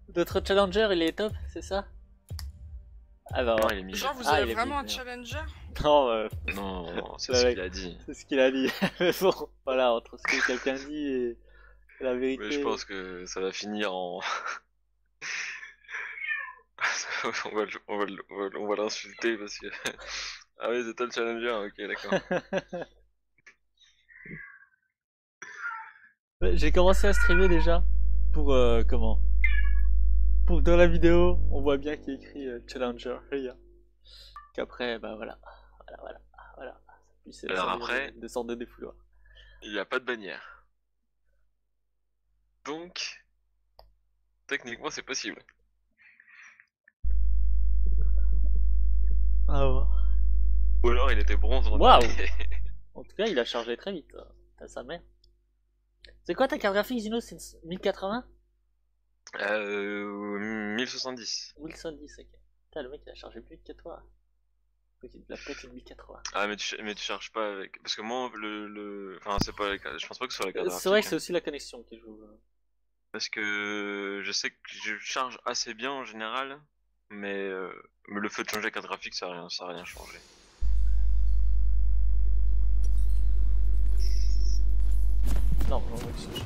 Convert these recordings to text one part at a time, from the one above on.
Notre challenger, il est top, c'est ça? Ah bah Non, ouais. il est mis. Genre, vous Ah, avez il est vraiment un mis, challenger? Non, Non, c'est le ce mec, qu'il a dit. c'est ce qu'il a dit. Mais bon, voilà, entre ce que quelqu'un dit et la Mais je vérité. pense que ça va finir en. On va l'insulter parce que. Ah oui, c'est toi le challenger, ok, d'accord. J'ai commencé à streamer déjà pour comment? Pour dans la vidéo, on voit bien qu'il y a écrit Challenger Here. Qu'après, bah voilà, voilà. Puis c'est Alors servir après, de sorte de défouloir. il n'y a pas de bannière. Donc, techniquement, c'est possible. Ah ouais. Ou alors il était bronze en Waouh! dernier. En tout cas, il a chargé très vite. T'as sa mère. C'est quoi ta carte graphique, Zino? C'est 1080? 1070. 1070, ok. Putain, le mec il a chargé plus vite que toi. Donc il te l'a peut-être une 1080. Ah, mais tu charges pas avec. Parce que moi, Enfin, c'est pas. Je pense pas que ce soit la carte C'est vrai que graphique. c'est aussi la connexion qui joue. Parce que je sais que je charge assez bien en général. Mais le fait de changer la carte graphique, ça a rien changé. Non, non, mec, c'est cher.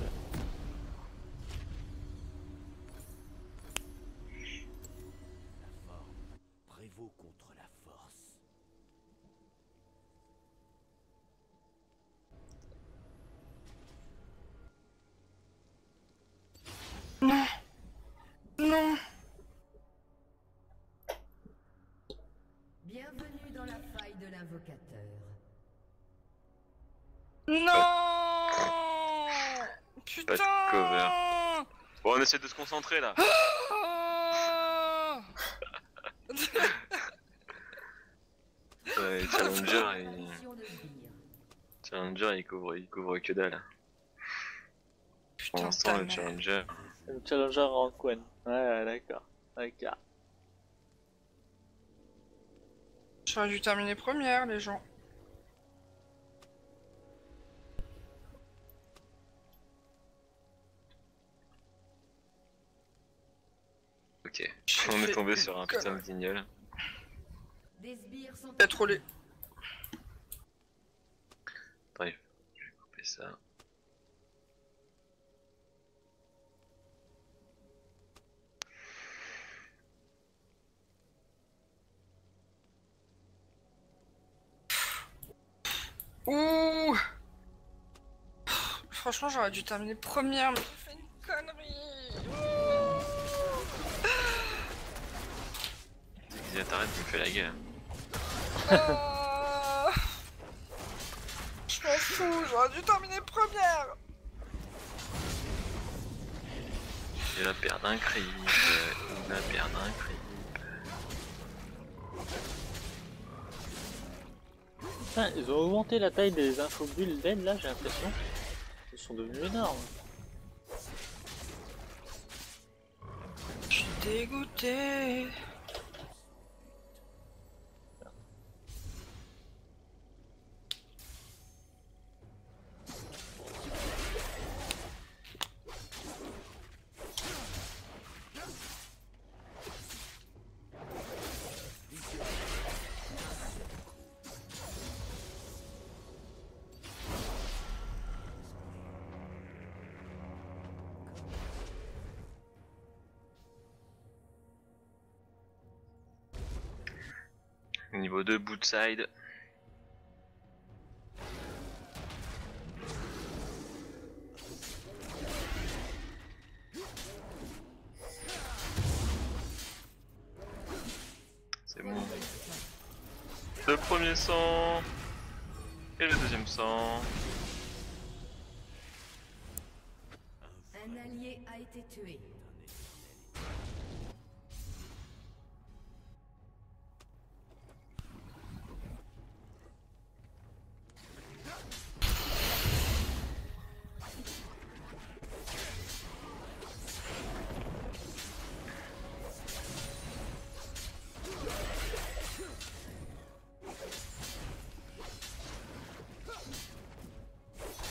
Prévaut contre la force. Non. Non. Bienvenue dans la faille de l'invocateur. Non. Pas de Putain. cover. Bon, on essaie de se concentrer là. Ah. Ouais, Challenger, il couvre que dalle. Pour Putain, l'instant, ta le mère. Challenger. Le challenger en Quen. Ouais, d'accord. D'accord. J'aurais dû terminer première, les gens. Ok, on est tombé sur un putain de guignol. Des sbires sont T'as trollé. Bref, je vais couper ça. Ouh. Franchement, j'aurais dû terminer première, mais j'ai fait une connerie. Dis, t'arrêtes de me faire la gueule. Ah. Je m'en fous, j'aurais dû terminer première. Il va perdre un creep. Il va perdre un creep. Putain, ils ont augmenté la taille des infobulles d'aide là, j'ai l'impression. Ils sont devenus énormes. Je suis dégoûté. Niveau 2, bootside. C'est bon. Le premier sang. Et le deuxième sang. Un allié a été tué.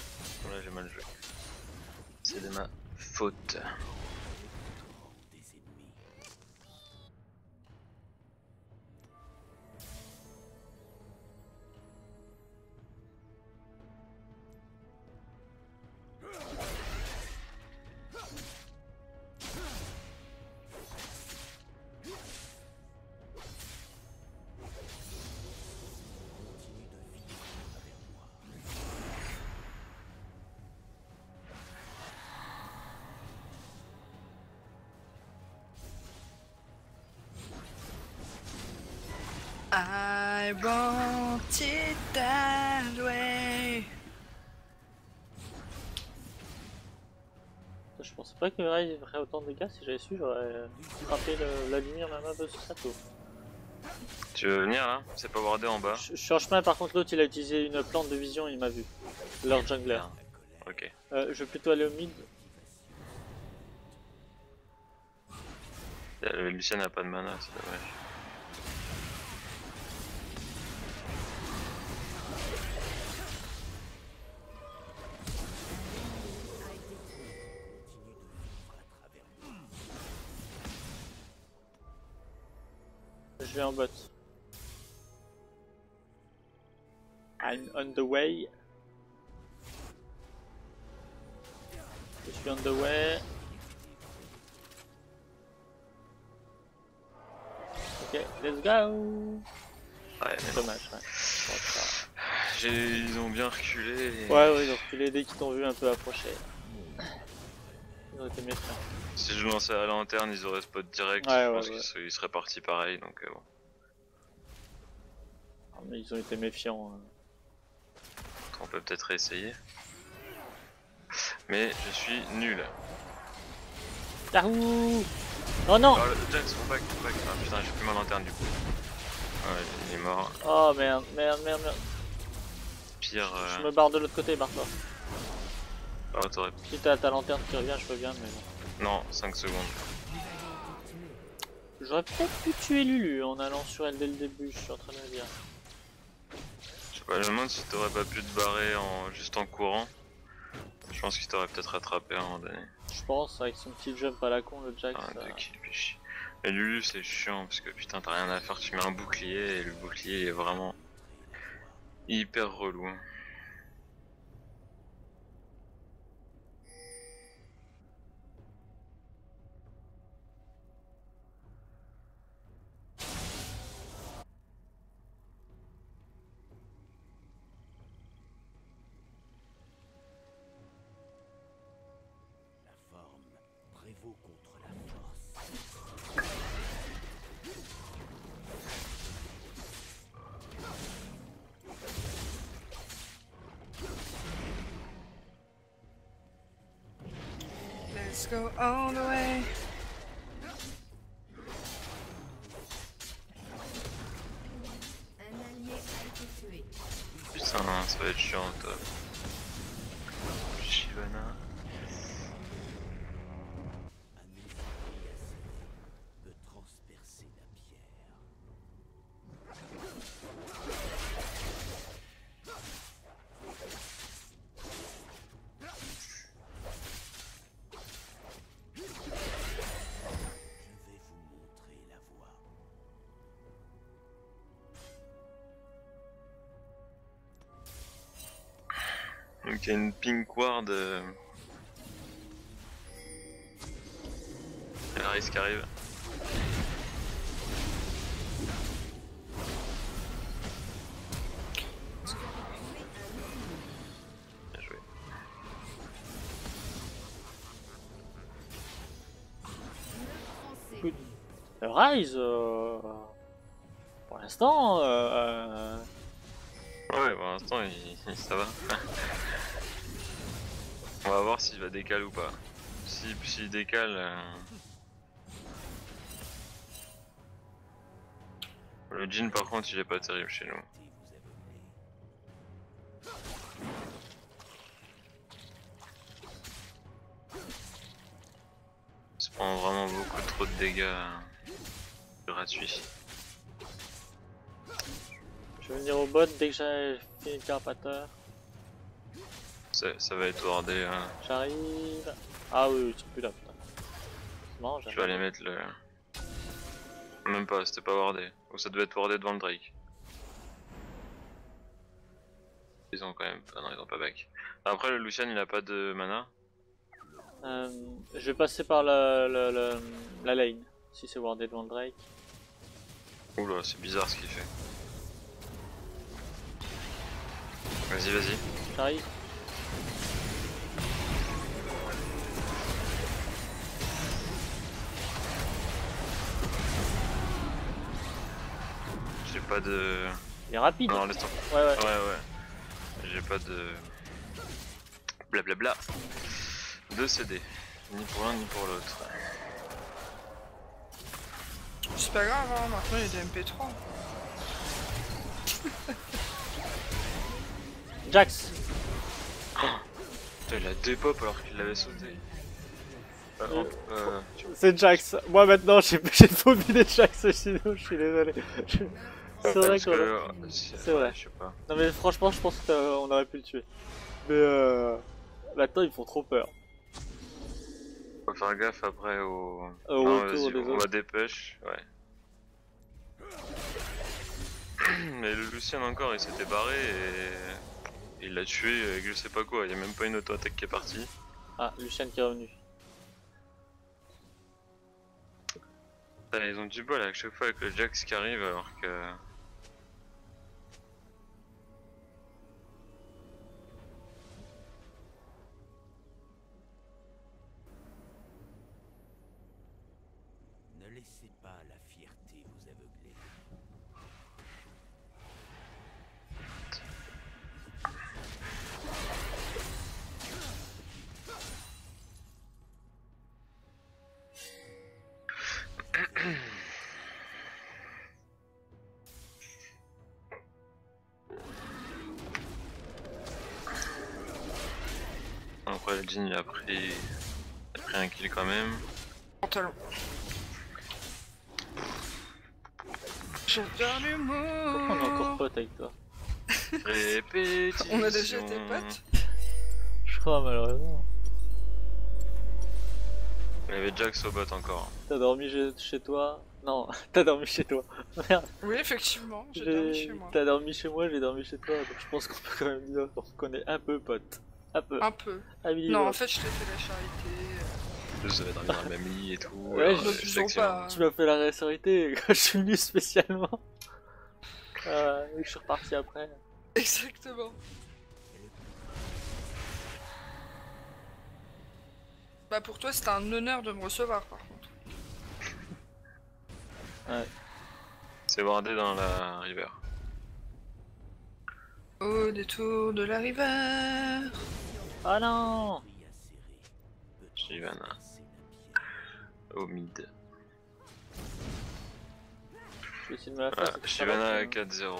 Voilà, j'ai mal joué. C'est de ma faute. Des ennemis. I want it that way. Je pensais pas que Rai ferait autant de dégâts. Si j'avais su, j'aurais frappé la lumière même un peu sur sa tour. Tu veux venir là? C'est pas wardé en bas. Je suis en chemin, par contre, l'autre il a utilisé une plante de vision, il m'a vu. Leur jungler. Ok. Je vais plutôt aller au mid. Lucien n'a pas de mana, c'est dommage. Je vais en bot. I'm on the way. Je suis on the way. Ok, let's go. Ouais, mais Dommage, ouais. ils ont bien reculé. Et... Ouais, ils ont reculé dès qu'ils t'ont vu un peu approcher. Ils ont été méfiants. Si je lançais à la lanterne, ils auraient spot direct. Ouais, je ouais, pense ouais. qu'ils seraient partis pareil, donc bon. Ah, mais ils ont été méfiants. On peut peut-être essayer. Mais je suis nul. Yahoo! Oh non! Oh, le Jax, on back. Ah putain, j'ai plus ma lanterne du coup. Ouais, il est mort. Oh merde. Pire. Je me barre de l'autre côté, barre-toi. Oh, t'aurais. Si t'as ta lanterne qui revient, je peux bien, mais bon. Non, 5 secondes. J'aurais peut-être pu tuer Lulu en allant sur elle dès le début, je suis en train de me dire. Je sais pas, je me demande si t'aurais pas pu te barrer juste en courant. Je pense qu'il t'aurait peut-être rattrapé à un moment donné. Je pense, avec son petit jump à la con, le Jax. Ah, deux kills, puis chier. Mais Lulu c'est chiant parce que putain t'as rien à faire, tu mets un bouclier et le bouclier est vraiment hyper relou. La forme prévaut contre la force. Let's go all the way. Un allié a été tué. Putain, ça va être chiant toi. Shyvana. Un outil assez de transpercer la pierre. Je vais vous montrer la voie. Donc il y a une pink ward. Laris qui arrive. Bien joué. Écoute, Rise, pour l'instant, Ouais, pour l'instant ça va. On va voir s'il va décaler ou pas. S'il décale. Le Jhin par contre il est pas terrible chez nous. Il se prend vraiment beaucoup trop de dégâts gratuits. je vais venir au bot dès que j'ai fini le carapateur. Ça va être wardé. J'arrive. Ah oui, ils sont plus là, putain. C'est marrant, Je vais aller mettre le. Même pas, c'était pas wardé. Ou ça devait être wardé devant le Drake. Ils ont quand même. Ah non, ils ont pas back. Après, le Lucian il a pas de mana. Je vais passer par la lane, si c'est wardé devant le Drake. Oula, c'est bizarre ce qu'il fait. Vas-y. J'arrive. J'ai pas de... Il est rapide. Non, laisse tomber. Ouais, ouais. Ouais. J'ai pas de... Blablabla. De CD. Ni pour l'un ni pour l'autre. C'est pas grave, hein, maintenant il y a des MP3. Jax. Putain, il a dépop alors qu'il l'avait sauté. C'est Jax. Moi maintenant j'ai phobie des Jax, sinon je suis désolé. C'est vrai parce qu'on que... C'est vrai. Je sais pas. Non mais franchement je pense qu'on aurait pu le tuer. Mais maintenant ils font trop peur. Faut faire gaffe après au... Au Non, retour vas-y, des on autres. va dépêche, ouais. Mais le Lucien encore il s'était barré et il l'a tué avec je sais pas quoi, il y a même pas une auto-attaque qui est partie. Ah, Lucien qui est revenu. Putain, ils ont du bol à chaque fois avec le Jax qui arrive alors que... Ne laissez pas la fierté vous aveugler. Après le Jin il a pris un kill quand même. Pantalon. J'ai perdu le Pourquoi on est encore mot. potes avec toi? Répétition. On a déjà été potes. Je crois malheureusement. Il y avait Jax au bot encore. T'as dormi chez toi? Non, t'as dormi chez toi. Merde. Oui, effectivement, j'ai dormi chez moi. T'as dormi chez moi, j'ai dormi chez toi. Donc je pense qu'on peut quand même dire qu'on est un peu potes. Un peu. Un peu. Un minimum. Non, en fait, je t'ai fait la charité. Vous avez dormi dans le même lit et tout. Ouais, alors, je- c'est N'abusons excellent. pas. Tu m'as fait la réassurité quand je suis venu spécialement. Et je suis reparti après. Exactement. Bah pour toi, c'était un honneur de me recevoir, par contre. Ouais. C'est wardé dans la river. Au détour de la rivière. Ah non! Pris à serrer peut Shyvana. transpercer la pierre. Au mid. Je vais essayer de me la faire. Voilà, cette Shyvana à salade. 4-0.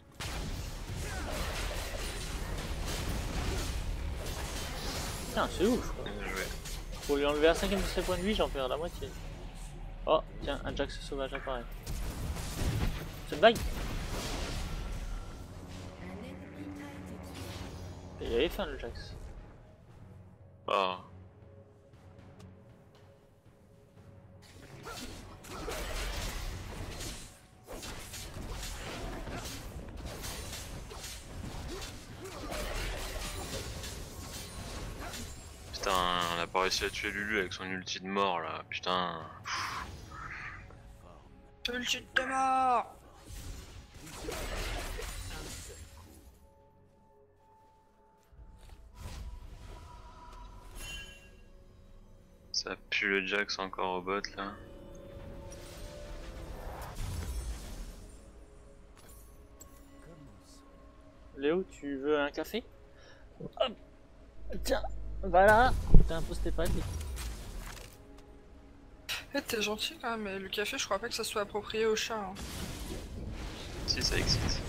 Putain, c'est ouf quoi. Bien joué. Pour lui enlever un cinquième de ses points de vie, j'en perds la moitié. Oh, tiens, un Jax sauvage apparaît. C'est une blague? Un ennemi a été tué. Et il avait faim le Jax. Oh. Putain, on a pas réussi à tuer Lulu avec son ulti de mort là, putain. Ulti de mort. Ça pue le Jax encore au bot là. Léo, tu veux un café? Hop. Tiens, voilà. T'imposes tes pattes. Eh, t'es gentil quand même, mais le café, je crois pas que ça soit approprié au chat. Hein. Si ça existe.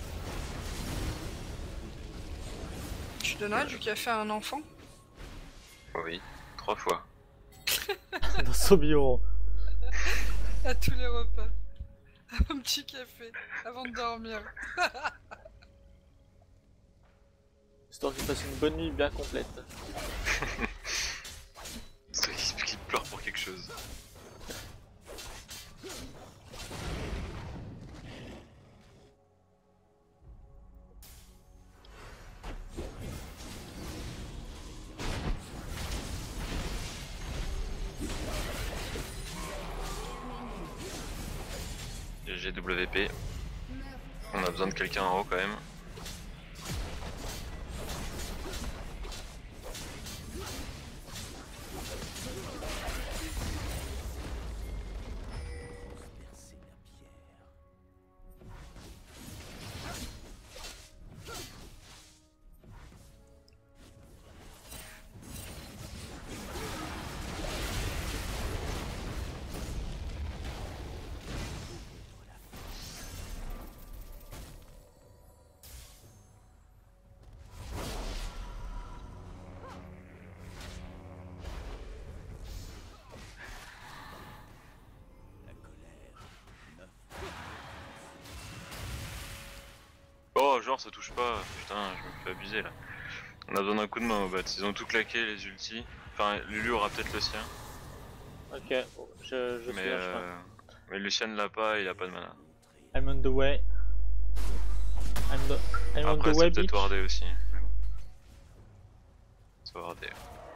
Tu donnerais du café à un enfant? Oui, 3 fois. Dans son bureau. À tous les repas. Un petit café avant de dormir. Histoire qu'il fasse une bonne nuit bien complète. C'est qu'il pleure pour quelque chose. GWP. On a besoin de quelqu'un en haut quand même. Transpercer la pierre. mort, ça touche pas. Putain, je me fais abuser là. On a besoin d'un coup de main au bat. Ils ont tout claqué, les ultis. Enfin, Lulu aura peut-être le sien. Ok, oh, je suis Mais, en chemin. mais Lucian l'a pas, il a pas de mana. I'm on the way. I'm on Après, the way, c'est peut-être bitch. wardé aussi. Mais bon. C'est wardé.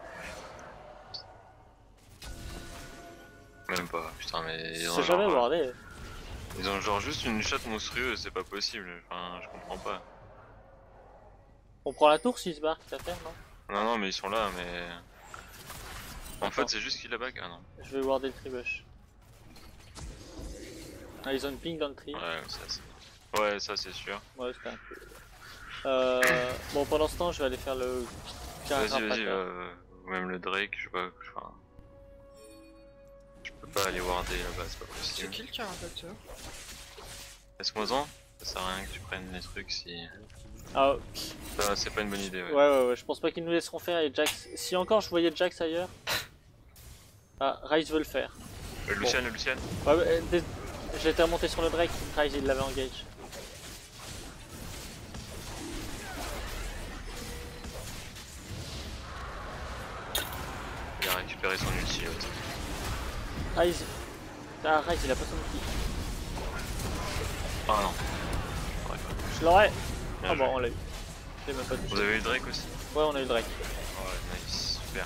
Même pas, putain, mais ils ont, C'est jamais genre, wardé. ils ont genre juste une chatte monstrueuse, c'est pas possible. Enfin, je comprends pas. On prend la tour si se barre, quitte à faire, non? Non, non, mais ils sont là, mais. En Attends. fait, c'est juste qu'il a back. Ah non. Je vais warder le tribush. Ah, ils ont une ping dans le tree. Ouais, ça c'est sûr. Ouais, c'était un peu. Bon, pendant ce temps, je vais aller faire le. Vas-y, ou même le Drake, je sais pas. Enfin, je peux pas aller warder là-bas, c'est pas C'est possible. qui le carapateur? Laisse-moi-en, ça sert à rien que tu prennes les trucs si. Ah, Ça, c'est pas une bonne idée, ouais. ouais, je pense pas qu'ils nous laisseront faire et Jax. Si encore je voyais Jax ailleurs. Ah, Ryze veut le faire. Le Lucian, le Lucian. Ouais, j'étais remonté sur le Drake, Ryze il l'avait engage. Il a récupéré son ulti, l'autre. Ryze. Ah, Ryze il a pas son outil. Ah non. Ouais. Je l'aurais. Bien Ah joué. bon, on l'a eu. J'ai même pas touché. Vous avez eu le Drake aussi? Ouais, on a eu le Drake. Ouais, nice, super.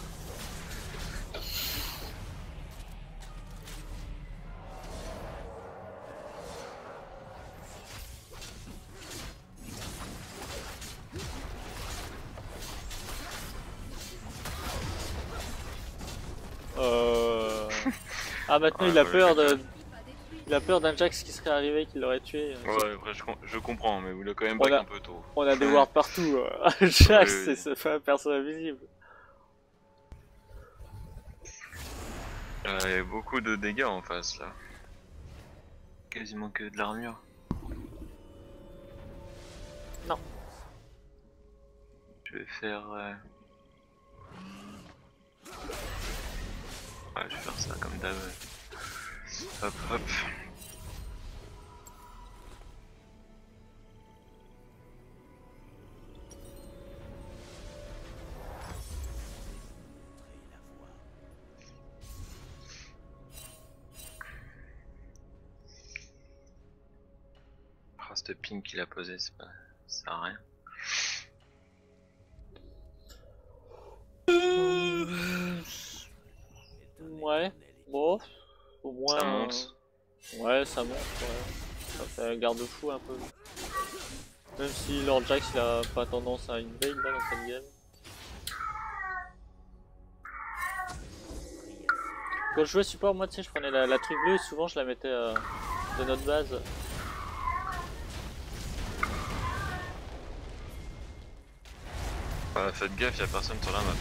Ah, maintenant Ouais, il a ouais, peur ouais. de. Il a peur d'un Jax qui serait arrivé, qui l'aurait tué. Ouais, après je comprends, mais vous l'avez quand même On back a- un peu tôt. On a des wards partout. Jax, Oui. c'est pas un perso invisible. Il y a beaucoup de dégâts en face là. Quasiment que de l'armure. Non. Je vais faire. Ouais, je vais faire ça comme d'hab. Hop hop. Ah, cette ping qu'il a posé, c'est pas. Ça sert à rien. Ouais, bon, au moins. Ça monte. Ouais, ça monte, ouais. Ça fait un garde-fou un peu. Même si Lord Jax il a pas tendance à invade là dans cette game. Quand je jouais support, moi tu sais, je prenais la truc bleue et souvent je la mettais de notre base. Ouais, faites gaffe, y'a personne sur la map.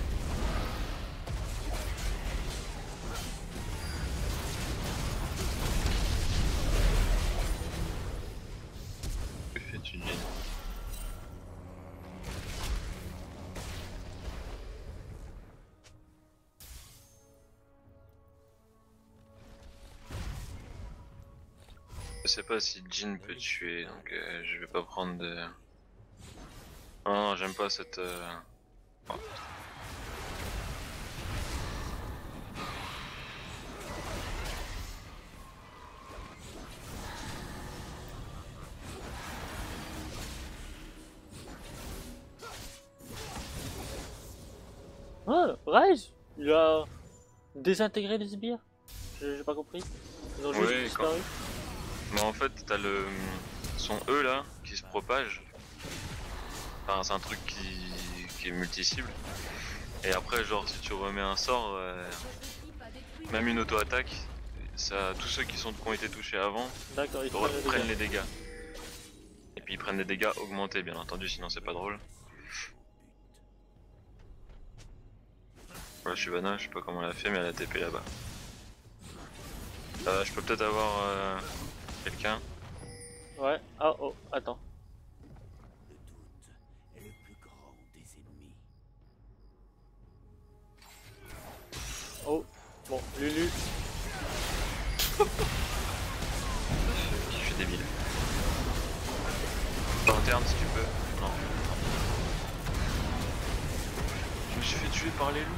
Que fais-tu, Jane? Je sais pas si Jin peut tuer, donc je vais pas prendre de. Non, non, j'aime pas cette. Oh. Ah, Ryze, il a désintégré les sbires. J'ai pas compris. Ils ont juste Oui, disparu. Mais en fait, t'as le. Son E là qui se propage. Enfin, c'est un truc qui est multi-cible. Et après, genre, si tu remets un sort, même une auto-attaque, ça, tous ceux qui ont été touchés avant D'accord, ils prennent les dégâts. Et puis ils prennent les dégâts augmentés, bien entendu, sinon c'est pas drôle. Voilà, Shyvana, je sais pas comment elle a fait, mais elle a TP là-bas. Je peux peut-être avoir quelqu'un. Ouais, ah oh, attends. Le doute est le plus grand des ennemis. Oh, bon, Lulu. Je suis débile. Pardon. interne si tu peux. Non. Je me suis fait tuer par les loups.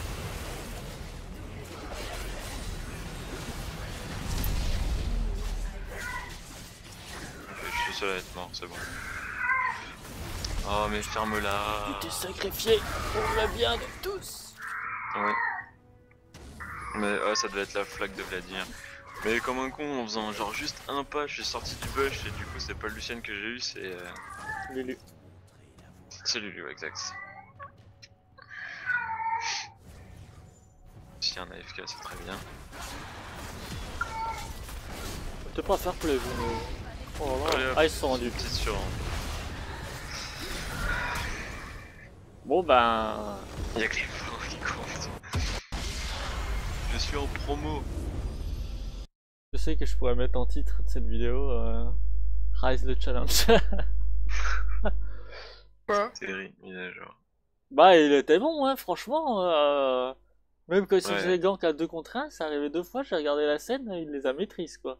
Ok, je suis le seul à être mort, c'est bon. Oh mais ferme-la. Tu t'es sacrifié pour le bien de tous. Ouais. Mais ouais, ça devait être la flaque de Vladimir. Mais comme un con, en faisant genre juste un pas, je suis sorti du bush et du coup c'est pas Lucienne que j'ai eu, c'est Lulu. c'est Lulu, exact. Si y a un AFK, c'est très bien. T'es pas à faire pour les vidéos. Oh là. Allez, hop, Ah, ils se sont rendus. petite sur. Bon ben. Y'a que les points qui comptent. Je suis en promo. Je sais que je pourrais mettre en titre de cette vidéo Rise the Challenge. Quoi? Série, mise à jour. Bah il était bon hein, franchement. Même quand il se Ouais. faisait gank à 2 contre 1, ça arrivait 2 fois, j'ai regardé la scène, il les a maîtrise quoi.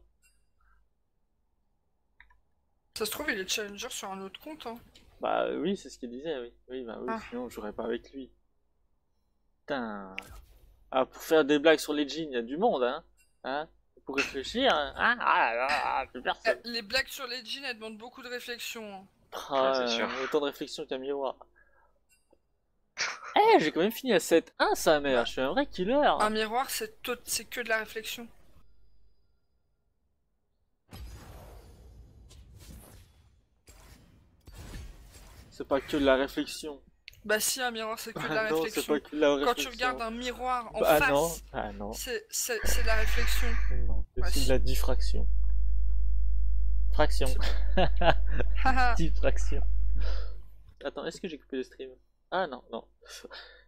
Ça se trouve, il est challenger sur un autre compte, hein. Bah oui, c'est ce qu'il disait, oui. Oui, bah oui, Ah. sinon je jouerais pas avec lui. Putain. Ah, pour faire des blagues sur les jeans, il y a du monde, hein. Hein, pour réfléchir, hein. Plus personne. Les blagues sur les jeans, elles demandent beaucoup de réflexion, hein. Ah, c'est sûr. autant de réflexion qu'un miroir. Eh, j'ai quand même fini à 7-1, sa mère, je suis un vrai killer. Un miroir, c'est que de la réflexion. C'est pas que de la réflexion. Bah si, un miroir, c'est que de Ah la non, c'est réflexion. pas que de la réflexion. Quand tu regardes un miroir en Ah face, non, ah non, c'est de la réflexion. non, c'est Bah, aussi si. de la diffraction. Fraction. Haha. Diffraction. Attends, est-ce que j'ai coupé le stream? Ah non, non.